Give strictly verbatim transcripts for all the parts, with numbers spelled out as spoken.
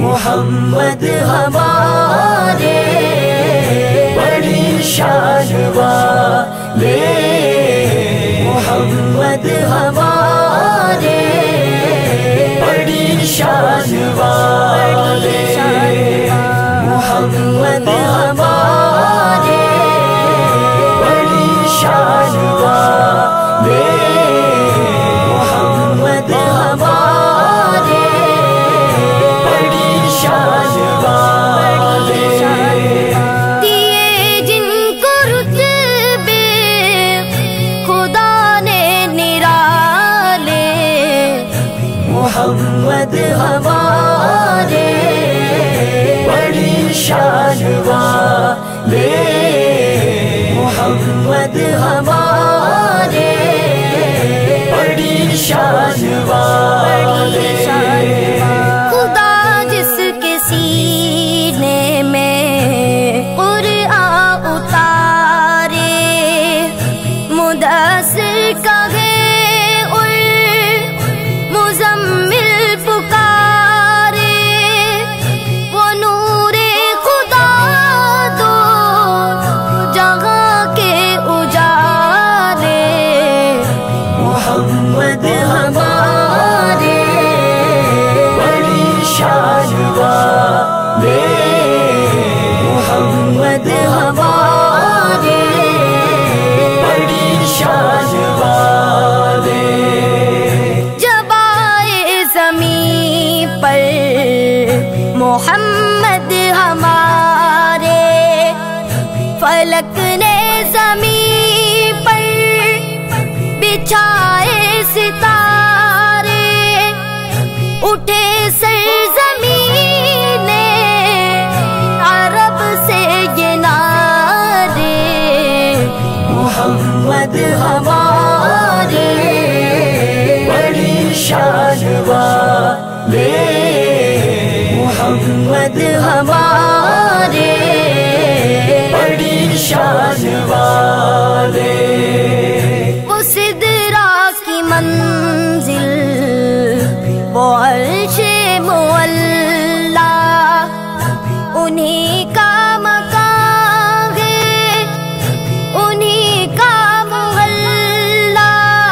محمد ہمارے بڑی شان والے، محمد ہمارے بڑی شان والے، محمد ہمارے بڑی شان والے، محمد ہمارے بڑی شان والے، دیے جن کو رتبے خدا نے نرالے، محمد ہمارے بڑی شان والے، محمد ہمارے بڑی شان والے، خدا جس کے سینے میں قرآن اتارے، مدثر کہے اور مزمل پکارے، وہ نور خدا دو جگہ کے اجالے، محمد ہمارے بڑی شان والے، محمد ہمارے بڑی شان والے، جب آئے زمین پر محمد ہمارے، فلک نے زمین پر بچھائے ستارے، اٹھے سرزمین عرب سے یہ نعرے، محمد ہمارے بڑی شان والے، محمد ہمارے بڑی شان والے، وہ سدرا کی منزل، وہ عرش معلا، انہی کا مقام ہے، انہی کا محلہ،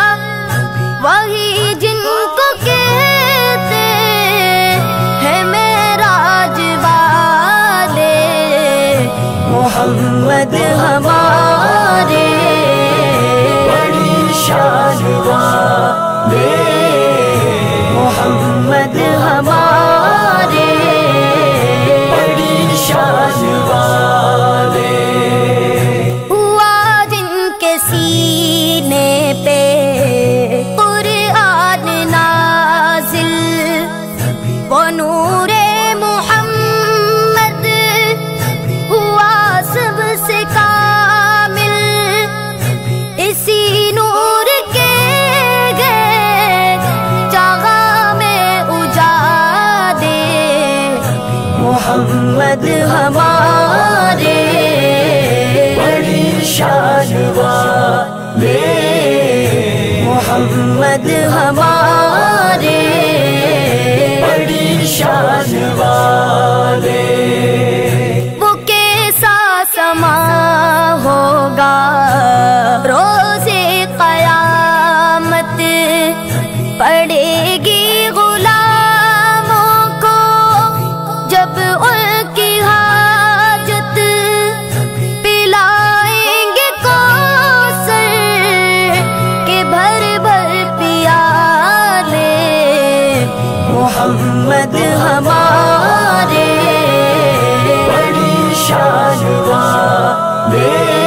وہی جن کو کہتے ہیں معراج والے، محمد ہمارے بڑی شان والے، محمد ہمارے بڑی شان والے، ہوا جن کے سینے پہ قرآن نازل، وہ نور محمد ہوا سب سے کامل، اسی نور کے گئے جگہ میں اجالے، محمد ہمارے بڑی شان والے، محمد ہمارے بڑی شان والے، وہ کیسا سما ہوگا روز قیامت، پڑے گی غلاموں کو جب ان کی حاجت، پلائیں گے کوثر کے بھر بھر پیالے، محمد ہمارے بڑی شان والے،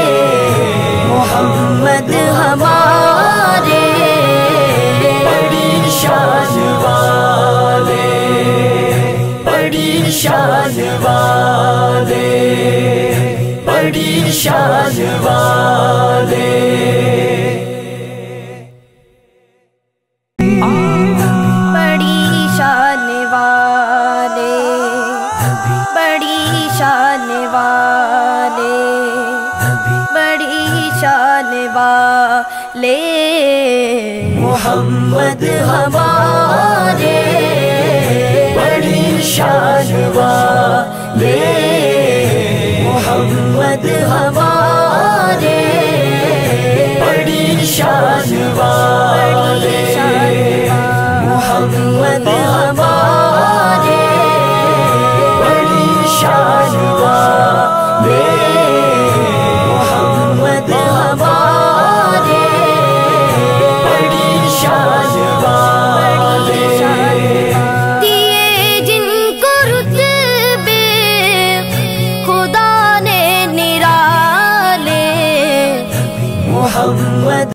محمد ہمارے بڑی شان والے، بڑی شان والے، بڑی شان والے، بڑی شان والے، بڑی شان والے، بڑی شان والے، محمد ہمارے بڑی شان शान वाले, मोहम्मद हमारे